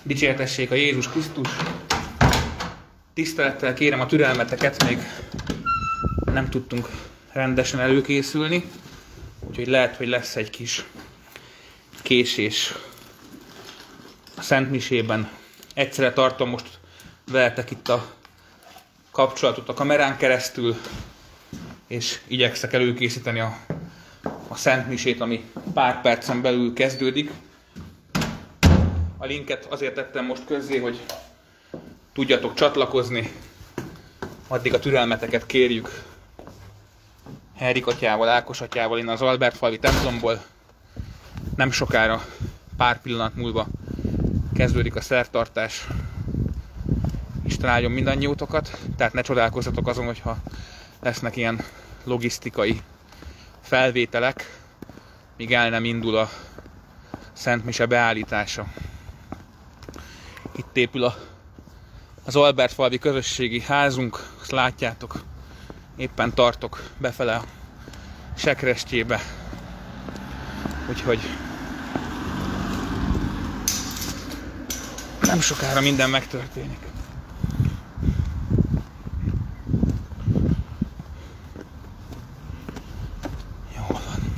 Dicsértessék a Jézus Krisztus. Tisztelettel kérem a türelmeteket, még nem tudtunk rendesen előkészülni, úgyhogy lehet, hogy lesz egy kis késés a Szent Misében. Egyszerre tartom most veletek itt a kapcsolatot a kamerán keresztül, és igyekszek előkészíteni a Szent Misét, ami pár percen belül kezdődik. A linket azért tettem most közzé, hogy tudjatok csatlakozni. Addig a türelmeteket kérjük. Henrik atyával, Ákos atyával, én az Albertfalvi templomból. Nem sokára, pár pillanat múlva kezdődik a szertartás. Isten áldjon mindannyiótokat, tehát ne csodálkozzatok azon, hogyha lesznek ilyen logisztikai felvételek, míg el nem indul a Szent Mise beállítása. Itt épül az Albertfalvi közösségi házunk, azt látjátok, éppen tartok befele a sekrestjébe, úgyhogy nem sokára minden megtörténik. Jól van.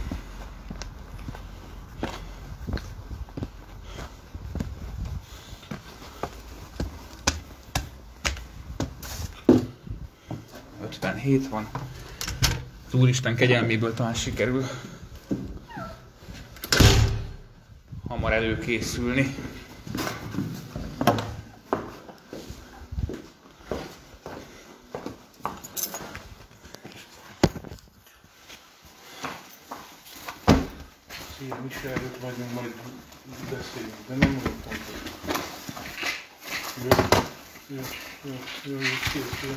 Hét van. Az Úristen kegyelméből talán sikerül hamar előkészülni. Szia, Mise előtt vagyunk, majd beszéljünk, de nem olyan fontos. Jó, készül.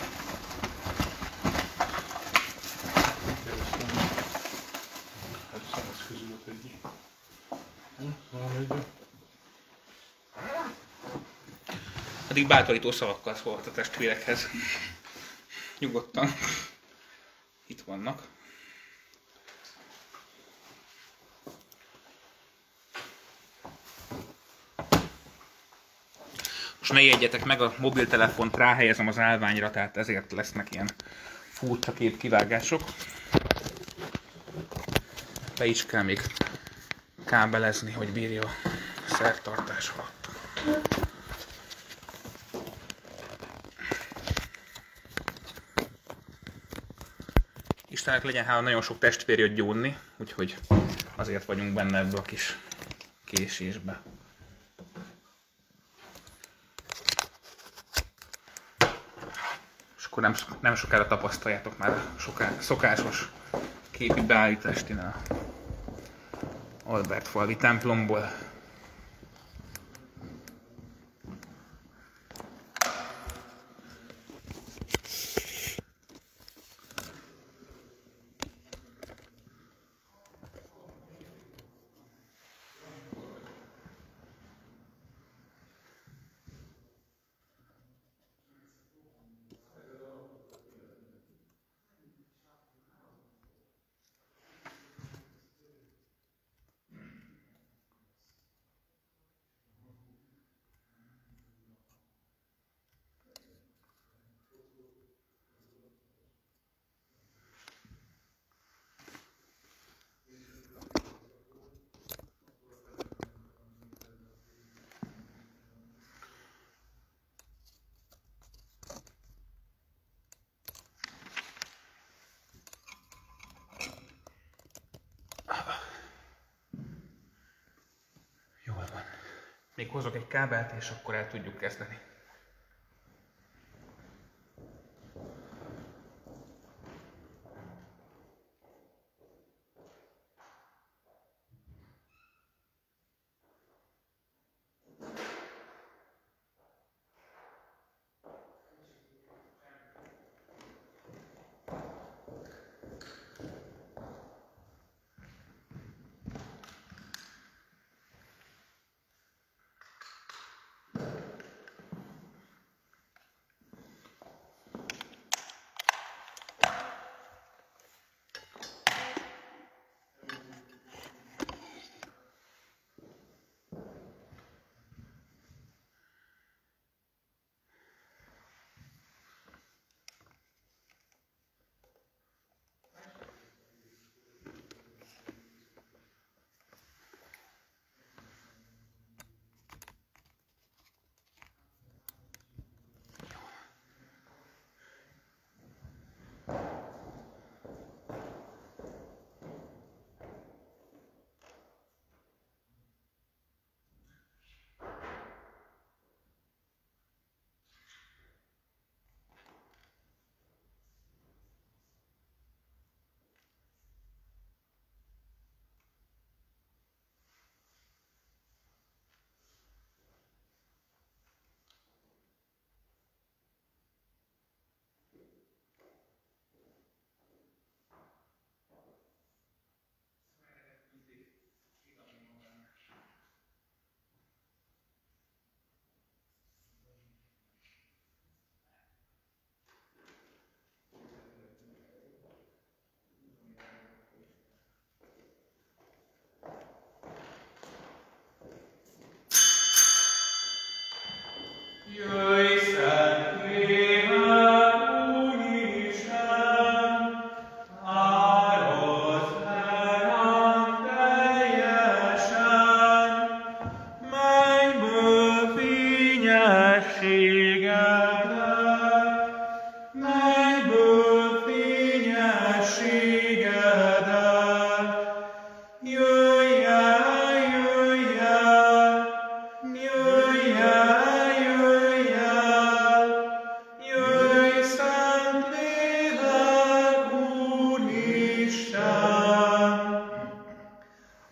Addig bátorító szavakkal szólt a testvérekhez. Nyugodtan. Itt vannak. Most ne jegyetek meg, a mobiltelefont ráhelyezem az állványra, tehát ezért lesznek ilyen furcsa képkivágások. Be is kell még kábelezni, hogy bírja a szertartás alatt. Istennek legyen hála, nagyon sok testvér jött gyónni, úgyhogy azért vagyunk benne ebbe a kis késésbe. És akkor nem sokára tapasztaljátok már a szokásos képi beállítást innen a Albertfalvi templomból. Jól van. Még hozok egy kábelt, és akkor el tudjuk kezdeni.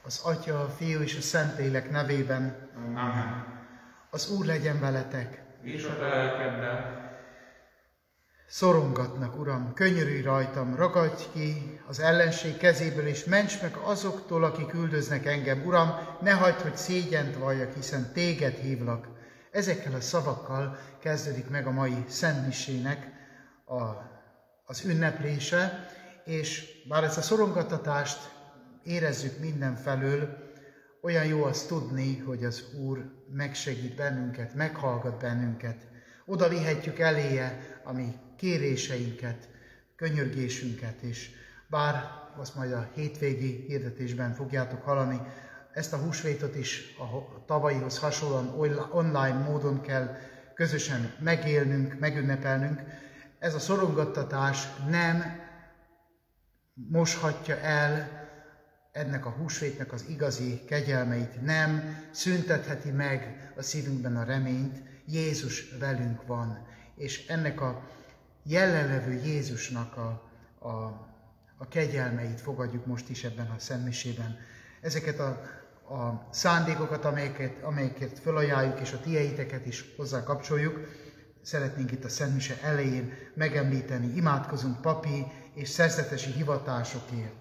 Az Atya, a Fiú és a Szentlélek nevében. Amen. Az Úr legyen veletek. És a te lelkeddel. Szorongatnak, Uram, könyörülj rajtam, ragadj ki az ellenség kezéből, és ments meg azoktól, akik üldöznek engem. Uram, ne hagyd, hogy szégyent valljak, hiszen téged hívlak. Ezekkel a szavakkal kezdődik meg a mai szentmisének az ünneplése, és bár ezt a szorongattatást érezzük mindenfelől, olyan jó azt tudni, hogy az Úr megsegít bennünket, meghallgat bennünket. Oda vihetjük eléje a mi kéréseinket, könyörgésünket, és bár azt majd a hétvégi hirdetésben fogjátok hallani, ezt a húsvétot is a tavalyihoz hasonlóan online módon kell közösen megélnünk, megünnepelnünk. Ez a szorongattatás nem moshatja el ennek a húsvétnek az igazi kegyelmeit, nem szüntetheti meg a szívünkben a reményt. Jézus velünk van, és ennek a jelenlevő Jézusnak a kegyelmeit fogadjuk most is ebben a szentmisében. Ezeket a szándékokat, amelyeket felajánljuk, és a tieiteket is hozzá kapcsoljuk, szeretnénk itt a szentmise elején megemlíteni. Imádkozunk papi és szerzetesi hivatásokért.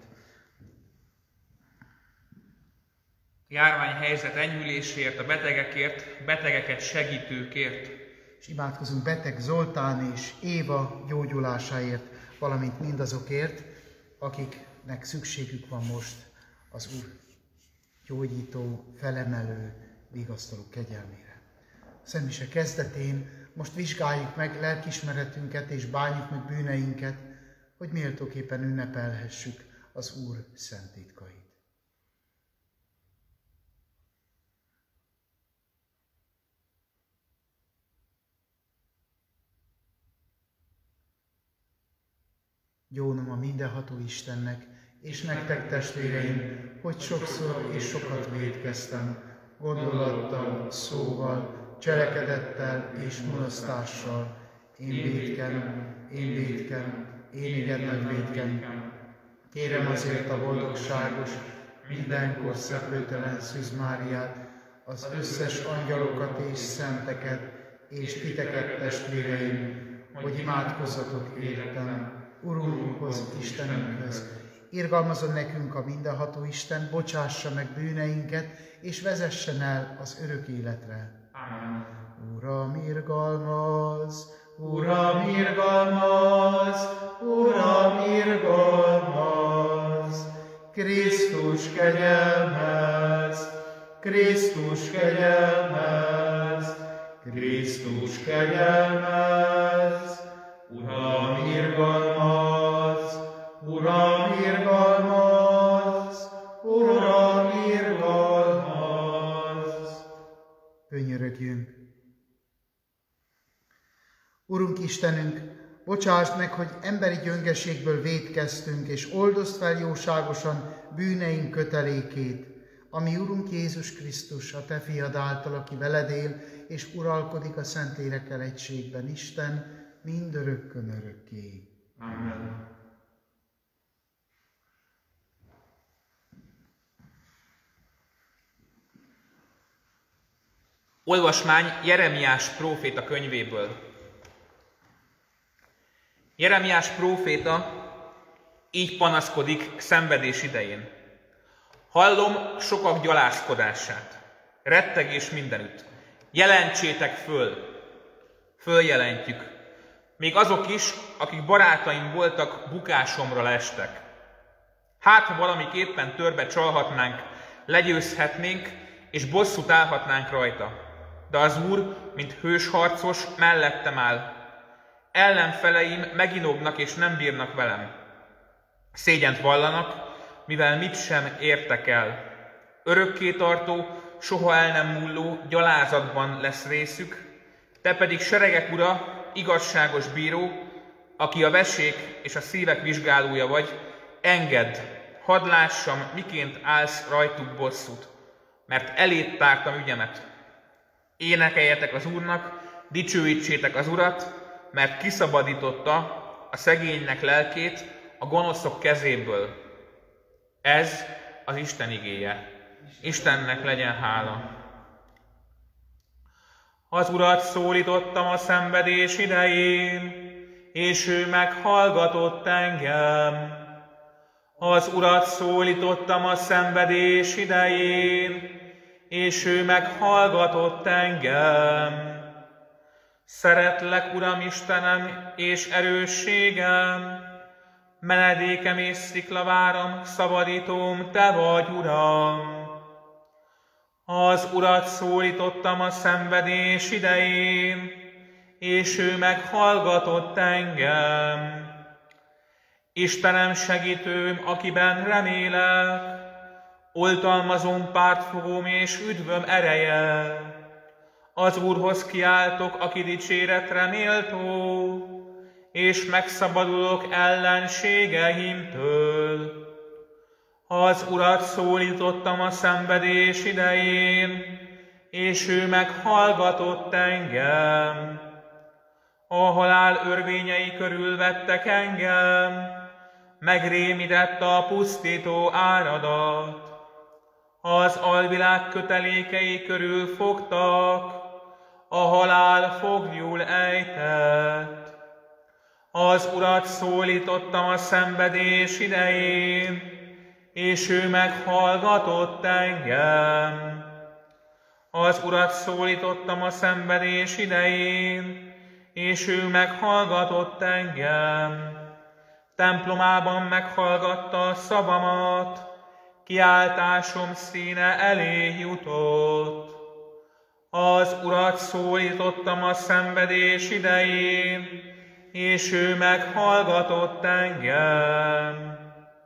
Járványhelyzet enyhülésért, a betegekért, betegeket segítőkért. És imádkozunk beteg Zoltán és Éva gyógyulásáért, valamint mindazokért, akiknek szükségük van most az Úr gyógyító, felemelő, vigasztaló kegyelmére. A szentmise kezdetén most vizsgáljuk meg lelkiismeretünket és bánjuk meg bűneinket, hogy méltóképpen ünnepelhessük az Úr szent titkait. Gyónom a mindenható Istennek, és nektek testvéreim, hogy sokszor és sokat vétkeztem, gondolattal, szóval, cselekedettel és mulasztással. Én vétkem, én igen nagy vétkem. Kérem azért a boldogságos, mindenkor szeplőtelen Szűz Máriát, az összes angyalokat és szenteket, és titeket testvéreim, hogy imádkozzatok értem, Urunkhoz, Istenünkhöz. Irgalmazzon nekünk a mindenható Isten, bocsássa meg bűneinket, és vezessen el az örök életre. Amen. Uram, irgalmazz! Uram, irgalmazz! Uram, irgalmazz! Krisztus kegyelmez! Krisztus kegyelmez! Krisztus kegyelmez! Uram, irgalmazz! Uram, irgalmazz! Uram, irgalmazz! Könyörögjünk! Urunk Istenünk, bocsásd meg, hogy emberi gyöngeségből vétkeztünk, és oldozd fel jóságosan bűneink kötelékét, ami Urunk Jézus Krisztus, a Te fiad által, aki veled él, és uralkodik a Szentlélekkel egységben, Isten, mindörökkön örökké. Amen. Olvasmány Jeremiás próféta könyvéből. Jeremiás próféta így panaszkodik szenvedés idején. Hallom sokak gyalázkodását, rettegés mindenütt. Jelentsétek föl! Följelentjük. Még azok is, akik barátaim voltak, bukásomra lestek. Hát, ha valamiképpen törbe csalhatnánk, legyőzhetnénk, és bosszút állhatnánk rajta. De az Úr, mint hős harcos, mellettem áll. Ellenfeleim meginognak és nem bírnak velem. Szégyent vallanak, mivel mit sem értek el. Örökkétartó, soha el nem múló gyalázatban lesz részük, te pedig seregek ura, igazságos bíró, aki a vesék és a szívek vizsgálója vagy, engedd, hadd lássam, miként állsz rajtuk bosszút, mert eléd tártam ügyemet. Énekeljetek az Úrnak, dicsőítsétek az Urat, mert kiszabadította a szegénynek lelkét a gonoszok kezéből. Ez az Isten igéje. Istennek legyen hála. Az Urat szólítottam a szenvedés idején, és ő meghallgatott engem. Az Urat szólítottam a szenvedés idején, és ő meghallgatott engem. Szeretlek, Uram Istenem és erősségem, menedékem és sziklaváram, szabadítóm, Te vagy, Uram. Az Urat szólítottam a szenvedés idején, és ő meghallgatott engem. Istenem, segítőm, akiben remélek, oltalmazom, pártfogóm és üdvöm ereje. Az Úrhoz kiáltok, aki dicséretre méltó, és megszabadulok ellenségeimtől. Az Urat szólítottam a szenvedés idején, és ő meghallgatott engem. A halál örvényei körül vettek engem, megrémített a pusztító áradat. Az alvilág kötelékei körül fogtak, a halál foglyul ejtett. Az Urat szólítottam a szenvedés idején, és ő meghallgatott engem. Az Urat szólítottam a szenvedés idején, és ő meghallgatott engem. Templomában meghallgatta a szavamat, kiáltásom színe elé jutott. Az Urat szólítottam a szenvedés idején, és ő meghallgatott engem.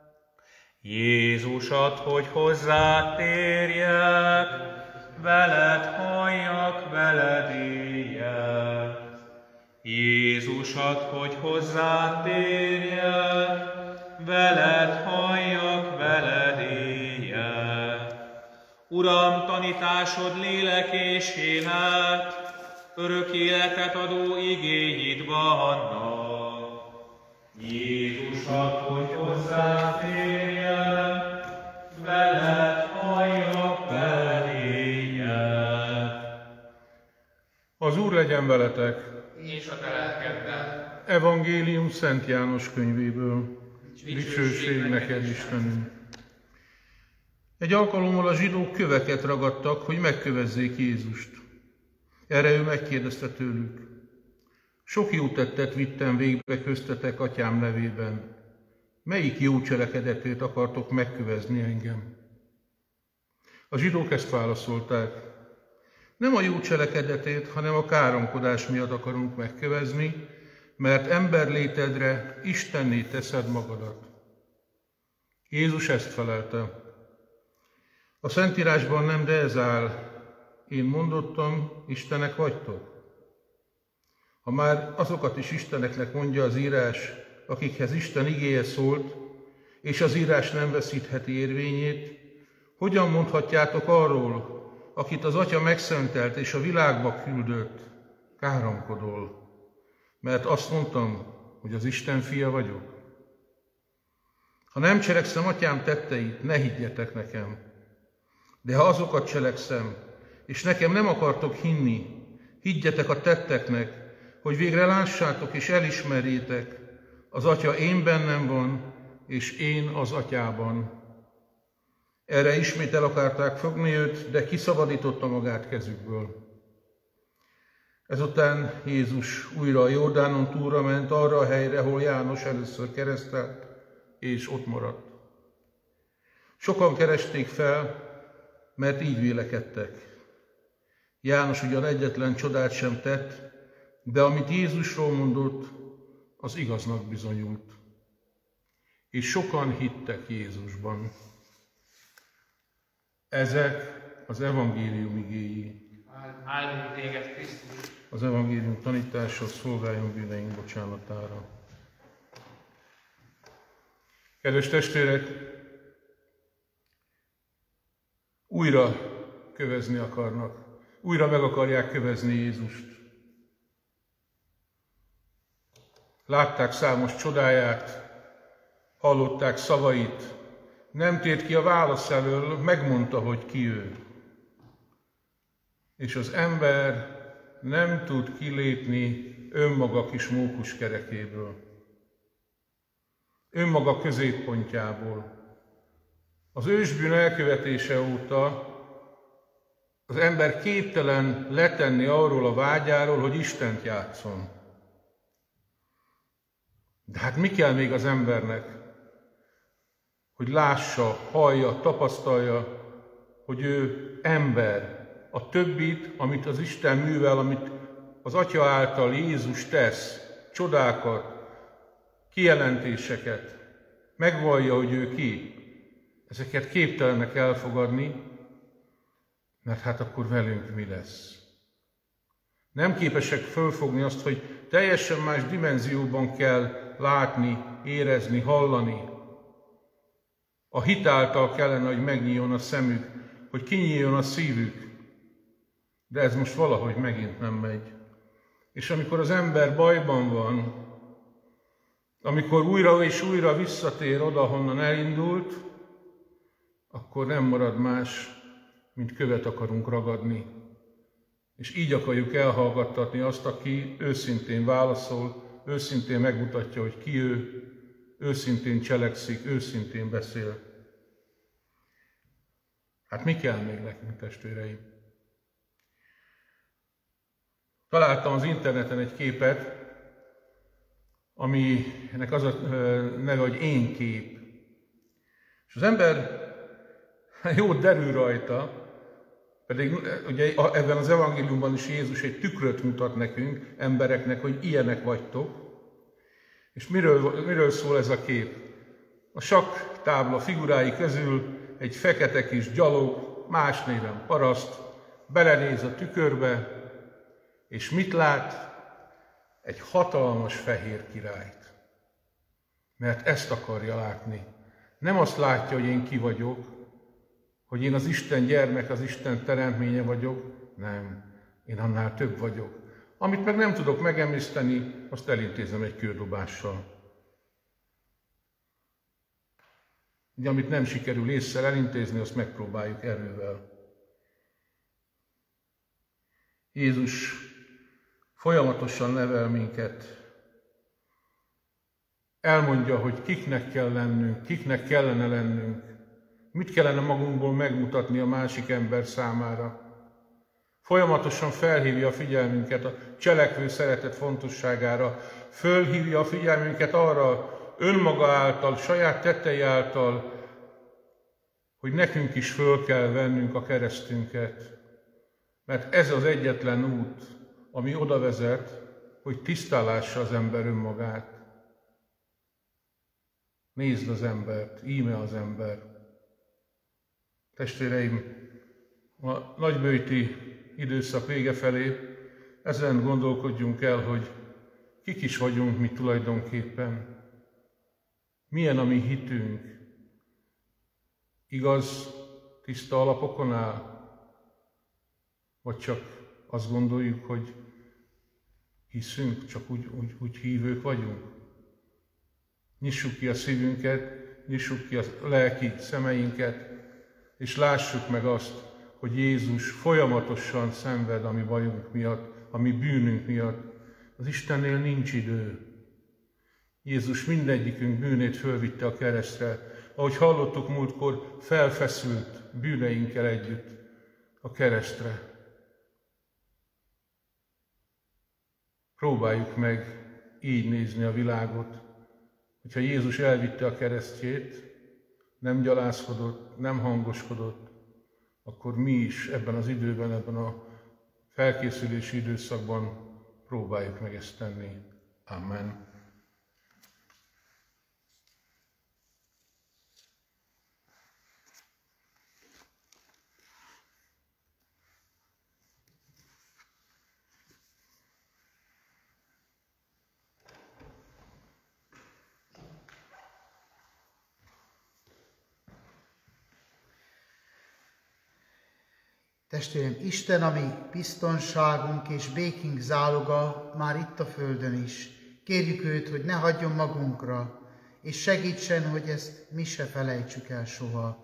Jézus, add, hogy hozzád térjek, veled halljak, veled éljek. Jézus, add, hogy hozzád térjek, veled halljak, veled éljek. Uram, tanításod lélek és élet, örök életet adó igényid vannak. Jézus, add, hogy hozzád térjek, veled halljak, veled éljek. Az Úr legyen veletek! És a te lelkeddel. Evangélium Szent János könyvéből. Dicsőség neked, Istenünk! Egy alkalommal a zsidók köveket ragadtak, hogy megkövezzék Jézust. Erre ő megkérdezte tőlük: sok jó tettet vittem végbe köztetek atyám nevében. Melyik jó cselekedetét akartok megkövezni engem? A zsidók ezt válaszolták: nem a jó cselekedetét, hanem a káromkodás miatt akarunk megkövezni, mert emberlétedre Istenné teszed magadat. Jézus ezt felelte: a Szentírásban nem, de ez áll: én mondottam, istenek vagytok. Ha már azokat is isteneknek mondja az írás, akikhez Isten igéje szólt, és az írás nem veszítheti érvényét, hogyan mondhatjátok arról, akit az Atya megszentelt és a világba küldött, káromkodol? Mert azt mondtam, hogy az Isten fia vagyok. Ha nem cselekszem atyám tetteit, ne higgyetek nekem. De ha azokat cselekszem, és nekem nem akartok hinni, higgyetek a tetteknek, hogy végre lássátok és elismerjétek, az Atya én bennem van, és én az Atyában. Erre ismét el akarták fogni őt, de kiszabadította magát kezükből. Ezután Jézus újra a Jordánon túlra ment arra a helyre, ahol János először keresztelt, és ott maradt. Sokan keresték fel, mert így vélekedtek. János ugyan egyetlen csodát sem tett, de amit Jézusról mondott, az igaznak bizonyult. És sokan hittek Jézusban. Ezek az evangélium igéi. Áldunk téged, Krisztus! Az evangélium tanítása szolgáljon bűneink bocsánatára. Kedves testvérek, újra kövezni akarnak, újra meg akarják kövezni Jézust. Látták számos csodáját, hallották szavait, nem tért ki a válasz elől, megmondta, hogy ki ő. És az ember nem tud kilépni önmaga kis mókus kerekéből, önmaga középpontjából. Az ősbűn elkövetése óta az ember képtelen letenni arról a vágyáról, hogy Istent játszon. De hát mi kell még az embernek, hogy lássa, hallja, tapasztalja, hogy ő ember, a többit, amit az Isten művel, amit az Atya által Jézus tesz, csodákat, kijelentéseket, megvallja, hogy ő ki. Ezeket képtelenek elfogadni, mert hát akkor velünk mi lesz. Nem képesek fölfogni azt, hogy teljesen más dimenzióban kell látni, érezni, hallani. A hit által kellene, hogy megnyíljon a szemük, hogy kinyíljon a szívük. De ez most valahogy megint nem megy. És amikor az ember bajban van, amikor újra és újra visszatér oda, honnan elindult, akkor nem marad más, mint követ akarunk ragadni. És így akarjuk elhallgattatni azt, aki őszintén válaszol, őszintén megmutatja, hogy ki ő, őszintén cselekszik, őszintén beszél. Hát mi kell még nekünk, testvéreim? Találtam az interneten egy képet, aminek az a neve, hogy én kép. És az ember jót derül rajta, pedig ugye ebben az evangéliumban is Jézus egy tükröt mutat nekünk, embereknek, hogy ilyenek vagytok. És miről szól ez a kép? A sakktábla figurái közül egy fekete kis gyalog, más néven paraszt, belenéz a tükörbe, és mit lát? Egy hatalmas fehér királyt. Mert ezt akarja látni. Nem azt látja, hogy én ki vagyok, hogy én az Isten gyermek, az Isten teremtménye vagyok. Nem, én annál több vagyok. Amit meg nem tudok megemészteni, azt elintézem egy kődobással. Ugye, amit nem sikerül ésszel elintézni, azt megpróbáljuk erővel. Jézus folyamatosan nevel minket. Elmondja, hogy kiknek kell lennünk, kiknek kellene lennünk, mit kellene magunkból megmutatni a másik ember számára. Folyamatosan felhívja a figyelmünket a cselekvő szeretet fontosságára, fölhívja a figyelmünket arra önmaga által, saját tettei által, hogy nekünk is föl kell vennünk a keresztünket. Mert ez az egyetlen út, ami oda vezet, hogy tisztálássa az ember önmagát. Nézd az embert, íme az ember. Testvéreim, a nagyböjti időszak vége felé ezen gondolkodjunk el, hogy kik is vagyunk mi tulajdonképpen. Milyen a mi hitünk? Igaz, tiszta alapokon áll? Vagy csak azt gondoljuk, hogy hiszünk, csak úgy hívők vagyunk? Nyissuk ki a szívünket, nyissuk ki a lelki szemeinket, és lássuk meg azt, hogy Jézus folyamatosan szenved a mi bajunk miatt, a mi bűnünk miatt. Az Istennél nincs idő. Jézus mindegyikünk bűnét fölvitte a keresztre. Ahogy hallottuk múltkor, felfeszült bűneinkkel együtt a keresztre. Próbáljuk meg így nézni a világot, hogyha Jézus elvitte a keresztjét, nem gyalázkodott, nem hangoskodott, akkor mi is ebben az időben, ebben a felkészülési időszakban próbáljuk meg ezt tenni. Amen. Testvérem, Isten, ami biztonságunk és békünk záloga már itt a földön is. Kérjük őt, hogy ne hagyjon magunkra, és segítsen, hogy ezt mi se felejtsük el soha.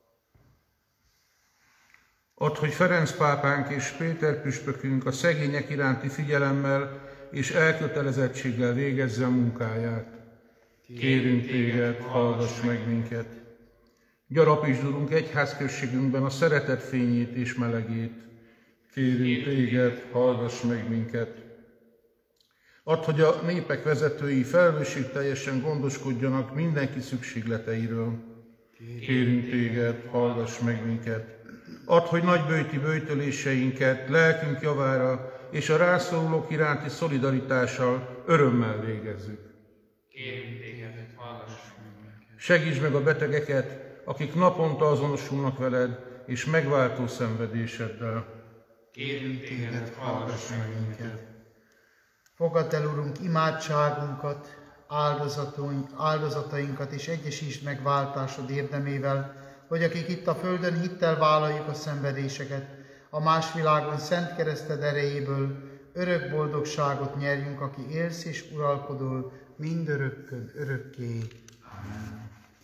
Add, hogy Ferenc pápánk és Péter püspökünk a szegények iránti figyelemmel és elkötelezettséggel végezze a munkáját. Kérünk téged, hallgass meg minket! Gyarapítsd, Urunk, egyházközségünkben a szeretet fényét és melegét. Kérünk téged, hallgass meg minket! Add, hogy a népek vezetői felelősségteljesen gondoskodjanak mindenki szükségleteiről. Kérünk téged, hallgass meg minket! Add, hogy nagybőti böjtöléseinket lelkünk javára és a rászorulók iránti szolidaritással örömmel végezzük. Kérünk téged, hallgass meg minket! Segítsd meg a betegeket, akik naponta azonosulnak veled és megváltó szenvedéseddel. Kérünk téged, hallgass meg minket! Fogadd el, Urunk, imádságunkat, áldozatainkat, és egyesítsd meg váltásod érdemével, hogy akik itt a földön hittel vállaljuk a szenvedéseket, a más világon szent kereszted erejéből örök boldogságot nyerjünk, aki élsz és uralkodol mindörökkön örökké. Amen.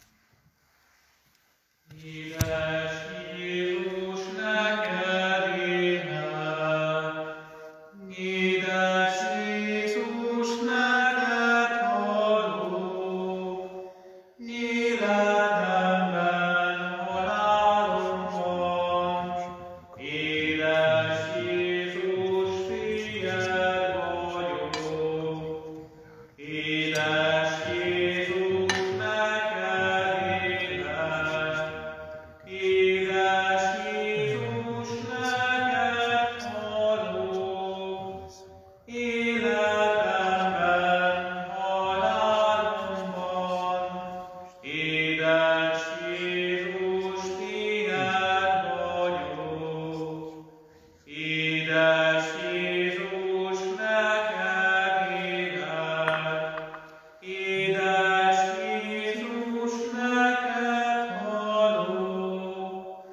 Édes Jézus, neked ének, édes Jézus, neked hallok, életemben, halálomban, édes Jézus, fied vagyok, édes Jézus, neked ének, édes Jézus, neked hallok, életemben, halálomban, édes Jézus, fied vagyok, édes Jézus, neked ének, édes Jézus, neked hallok,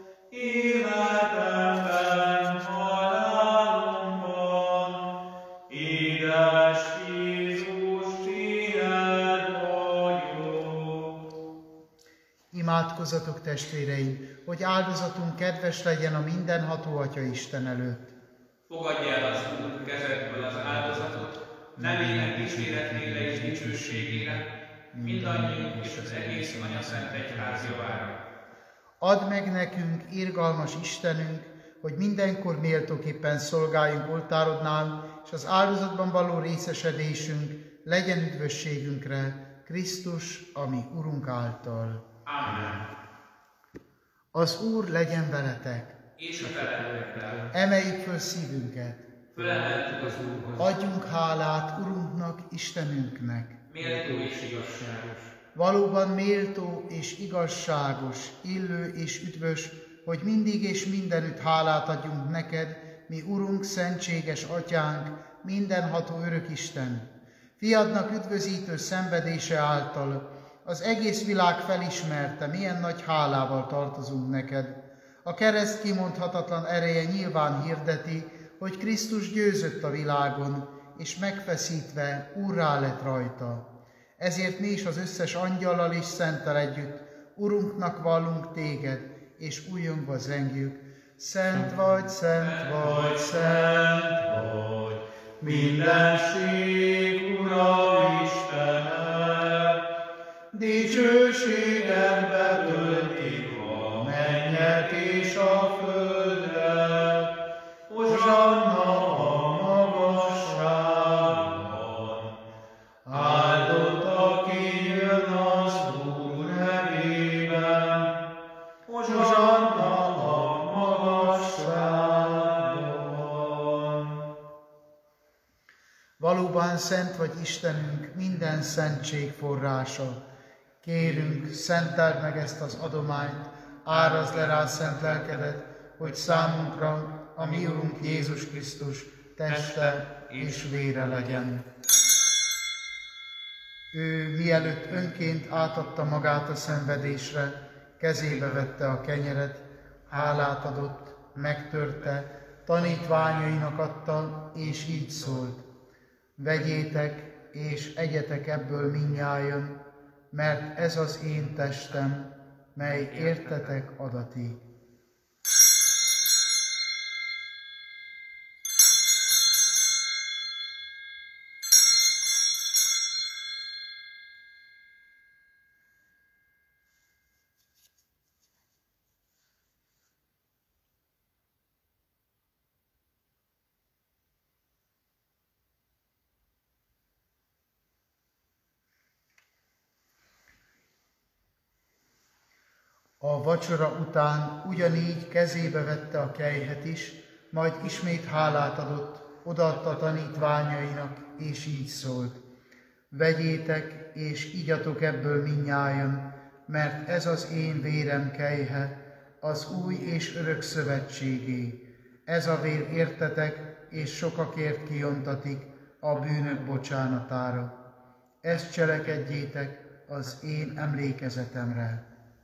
életemben, halálomban, édes Jézus, fied vagyok. Imádkozzatok, testvéreim, hogy áldozatunk kedves legyen a mindenható Atya Isten előtt. Fogadj el az Úr kezedből az áldozatot, nevének dicséretére és dicsőségére, mindannyiunk és az egész Anyaszent Egyház javára. Add meg nekünk, irgalmas Istenünk, hogy mindenkor méltóképpen szolgáljunk oltárodnál, és az áldozatban való részesedésünk legyen üdvösségünkre, Krisztus, ami Urunk által. Amen. Az Úr legyen veletek! És a te lelkeddel. Emeljük föl szívünket! Fölemeltük az Úrhoz. Adjunk hálát Urunknak, Istenünknek! Méltó és igazságos. Valóban méltó és igazságos, illő és üdvös, hogy mindig és mindenütt hálát adjunk neked, mi Urunk, szentséges Atyánk, mindenható örök Isten. Fiadnak üdvözítő szenvedése által az egész világ felismerte, milyen nagy hálával tartozunk neked. A kereszt kimondhatatlan ereje nyilván hirdeti, hogy Krisztus győzött a világon, és megfeszítve úrrá lett rajta. Ezért mi is az összes angyallal és szenttel együtt Urunknak vallunk téged, és újjongva zengjük. Szent vagy, szent vagy, szent vagy, mindenség Ura Istenem, dicsőséged betöltik a mennyet és a földet, hozsanna a magasságban. Áldott, aki jön az Úr nevében, hozsanna a magasságban. Valóban szent vagy Istenünk, minden szentség forrása. Kérünk, szenteld meg ezt az adományt, árazd le rá szent lelkedet, hogy számunkra a mi Urunk Jézus Krisztus teste és vére legyen. Ő mielőtt önként átadta magát a szenvedésre, kezébe vette a kenyeret, hálát adott, megtörte, tanítványainak adta, és így szólt: vegyétek és egyetek ebből mindnyájan, mert ez az én testem, mely értetek adatik. A vacsora után ugyanígy kezébe vette a kelyhet is, majd ismét hálát adott, odaadta tanítványainak, és így szólt: vegyétek, és igyatok ebből mindnyájan, mert ez az én vérem kelyhe, az új és örök szövetségé. Ez a vér értetek, és sokakért kiontatik a bűnök bocsánatára. Ezt cselekedjétek az én emlékezetemre.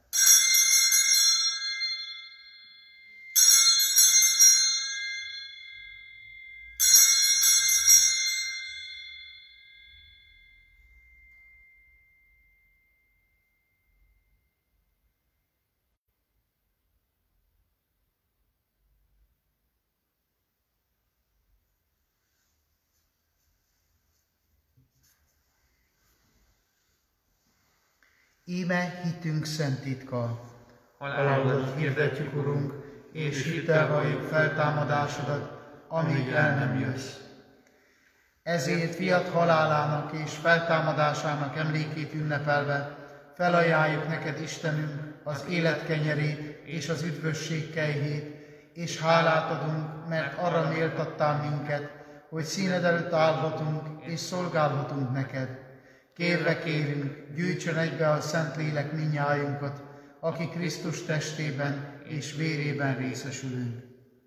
Íme hitünk szent titka. Halálodat hirdetjük, Urunk, és hittel valljuk feltámadásodat, amíg el nem jössz. Ezért fiat halálának és feltámadásának emlékét ünnepelve felajánljuk neked, Istenünk, az élet kenyerét és az üdvösség kelyhét, és hálát adunk, mert arra méltattál minket, hogy színed előtt állhatunk és szolgálhatunk neked. Kérve kérünk, gyűjtsön egybe a Szentlélek mindnyájunkat, aki Krisztus testében és vérében részesülünk.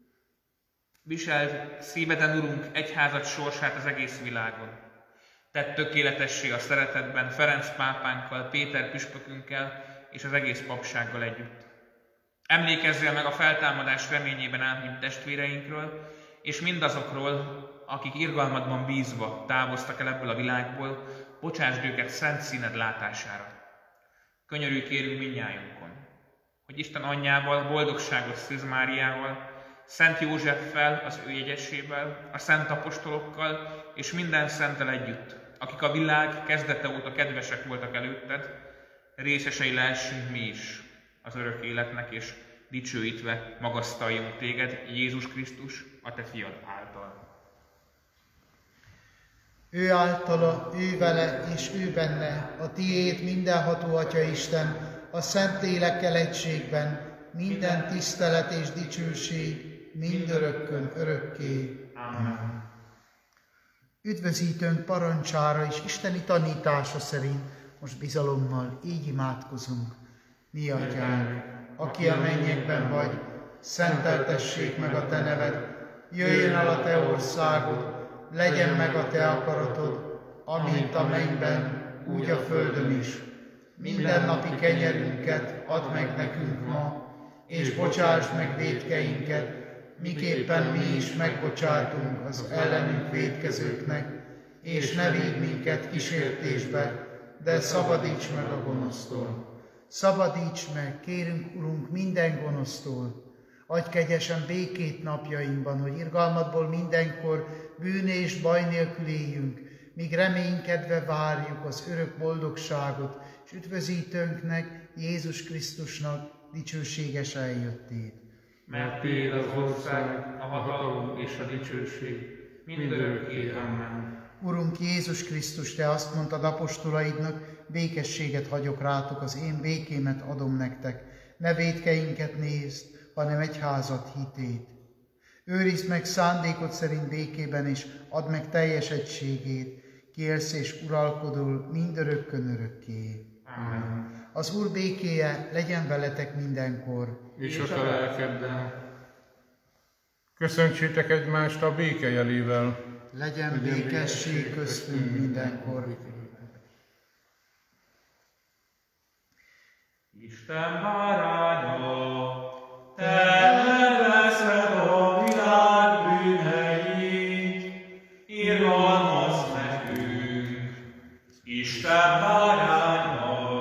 Viseld szíveden, Urunk, egyházad sorsát az egész világon. Tedd tökéletessé a szeretetben Ferenc pápánkkal, Péter püspökünkkel és az egész papsággal együtt. Emlékezzél meg a feltámadás reményében elhunyt testvéreinkről, és mindazokról, akik irgalmadban bízva távoztak el ebből a világból, bocsásd őket szent színed látására. Könyörülj kérünk mindnyájunkon, hogy Isten anyjával, boldogságos Szűz Máriával, Szent Józseffel, az ő jegyesével, a szent apostolokkal és minden szenttel együtt, akik a világ kezdete óta kedvesek voltak előtted, részesei lehessünk mi is az örök életnek, és dicsőítve magasztaljunk téged, Jézus Krisztus, a te fiad által. Ő általa, ő vele és ő benne, a tiéd mindenható Atya Isten, a Szentlélekkel egységben, minden tisztelet és dicsőség, mindörökkön örökké. Amen. Üdvözítőnk parancsára és isteni tanítása szerint most bizalommal így imádkozunk. Mi Atyánk, aki a mennyekben vagy, szenteltessék meg a te neved, jöjjön el a te országod, legyen meg a te akaratod, amint a mennyben, úgy a földön is. Mindennapi kenyerünket add meg nekünk ma, és bocsásd meg vétkeinket, miképpen mi is megbocsátunk az ellenünk vétkezőknek, és ne vigy minket kísértésbe, de szabadíts meg a gonosztól. Szabadíts meg, kérünk, Urunk, minden gonosztól. Adj kegyesen békét napjainkban, hogy irgalmadból mindenkor bűn és baj nélkül éljünk, míg reménykedve várjuk az örök boldogságot, és üdvözítőnknek, Jézus Krisztusnak dicsőséges eljöttét. Mert tiéd az ország, a hatalom és a dicsőség, mindörökké. Amen. Urunk Jézus Krisztus, te azt mondtad apostolaidnak, békességet hagyok rátok, az én békémet adom nektek. Ne vétkeinket nézd, hanem egyházad hitét. Őrizd meg szándékod szerint békében, és add meg teljes egységét, ki élsz és uralkodol mindörökkön örökké. Amen. Az Úr békéje legyen veletek mindenkor. És a te lelkeddel. Köszöntsétek egymást a béke jelével. Legyen békesség köztünk mindenkor. Isten báránya, te elveszed a világ bűneit, irgalmazz nekünk. Isten báránya,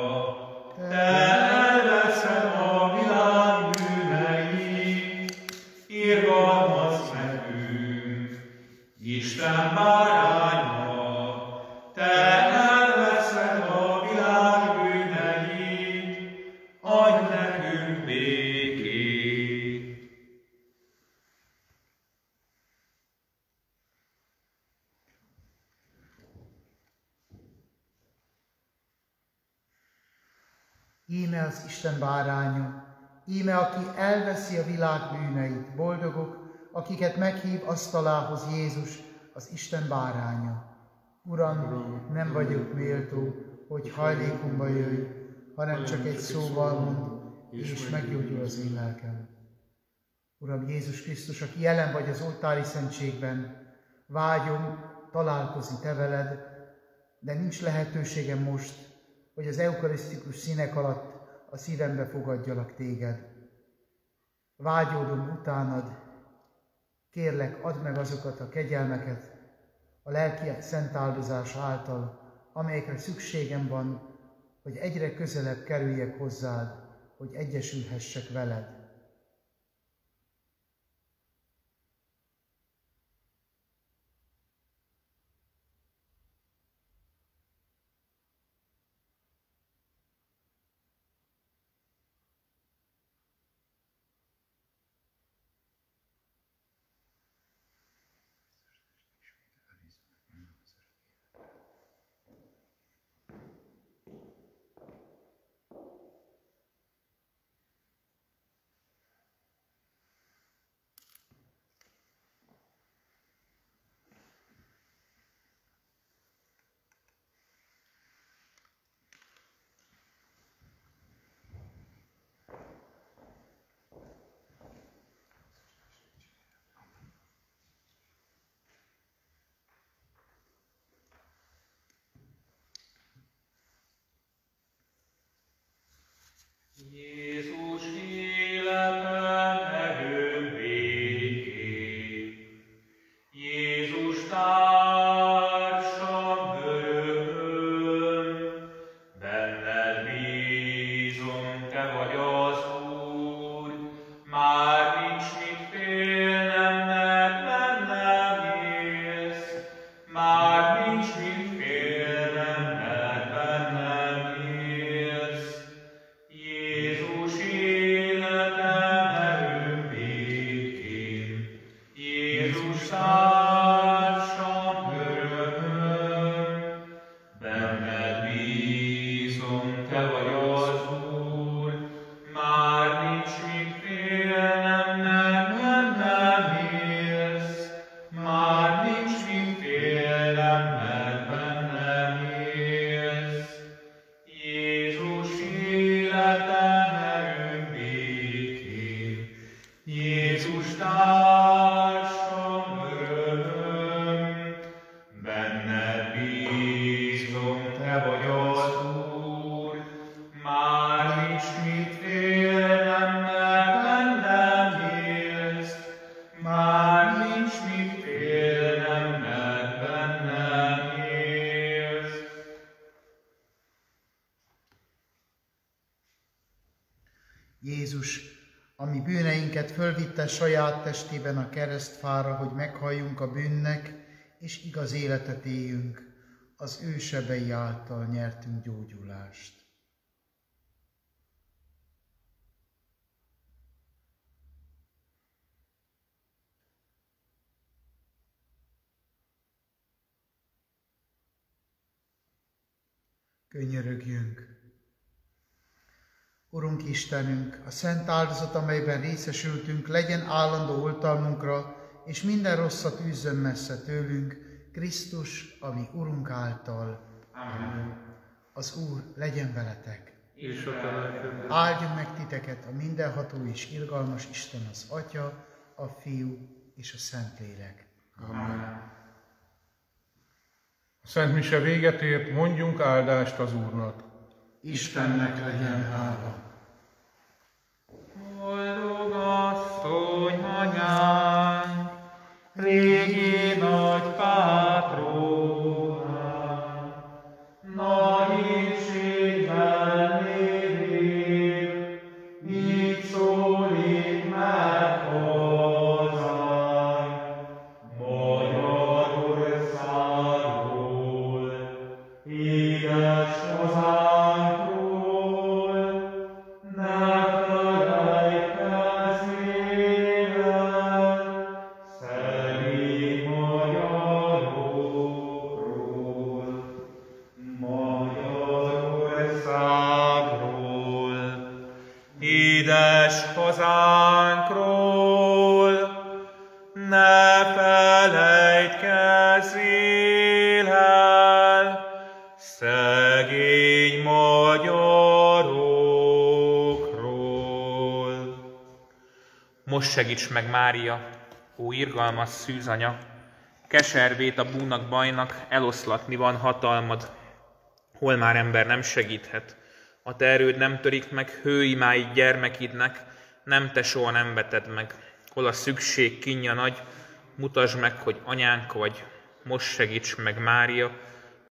íme az Isten báránya, íme aki elveszi a világ bűneit, boldogok, akiket meghív asztalához Jézus, az Isten báránya. Uram, nem vagyok méltó, hogy hajlékomba jöjj, hanem csak egy szóval mond, és meggyógyul az én lelkem. Uram Jézus Krisztus, aki jelen vagy az oltári szentségben, vágyom találkozni te veled, de nincs lehetőségem most, hogy az eukarisztikus színek alatt a szívembe fogadjalak téged. Vágyódom utánad, kérlek, add meg azokat a kegyelmeket a lelki szentáldozás által, amelyekre szükségem van, hogy egyre közelebb kerüljek hozzád, hogy egyesülhessek veled. Jézus életem erőm végén, Jézus társam öröm, benned bízom, te vagy az Úr, már nincs mit félnem, mert bennem élsz, már nincs mit félnem, mert bennem élsz. Jézus életem erőm békén, Jézus társam örömöm, benned bízom, te vagy az Úr, már nincs mit félnem, mert bennem élsz, már nincs mit félnem, mert bennem élsz. Jézus életem erőm békén, Jézus társam örömöm, benned bízom, te vagy az Úr, már nincs mit félnem, mert bennem élsz, már nincs mit félnem, mert bennem élsz. Jézus, ami bűneinket fölvitte saját testében a keresztfára, hogy meghalljunk a bűnnek, és igaz életet éljünk, az ő sebei által nyertünk gyógyulást. Könyörögjünk! Urunk Istenünk, a szent áldozat, amelyben részesültünk, legyen állandó oltalmunkra, és minden rosszat űzzön messze tőlünk, Krisztus, ami Urunk által. Amen. Az Úr legyen veletek. És a te lelkedben. Áldjon meg titeket a mindenható és irgalmas Isten, az Atya, a Fiú és a Szentlélek. Amen. A Szent Mise véget ért, mondjunk áldást az Úrnak. Istennek legyen hála. Boldog asszony, anyánk, régi nagy pátronánk, nagy írségben lévén, mit szólít meg hozzánk, Magyarországról, édes hazánkról, ne felejtkezzél hazánkról, ne felejtkezzél el szegény magyarokról. Most segíts meg, Mária, ó irgalmas szűzanya, keservét a búnak bajnak eloszlatni van hatalmad, hol már ember nem segíthet. A te erőd nem törik meg hőimáid gyermekidnek, nem te soha nem veted meg. Hol a szükség kínja nagy, mutasd meg, hogy anyánk vagy. Most segíts meg, Mária,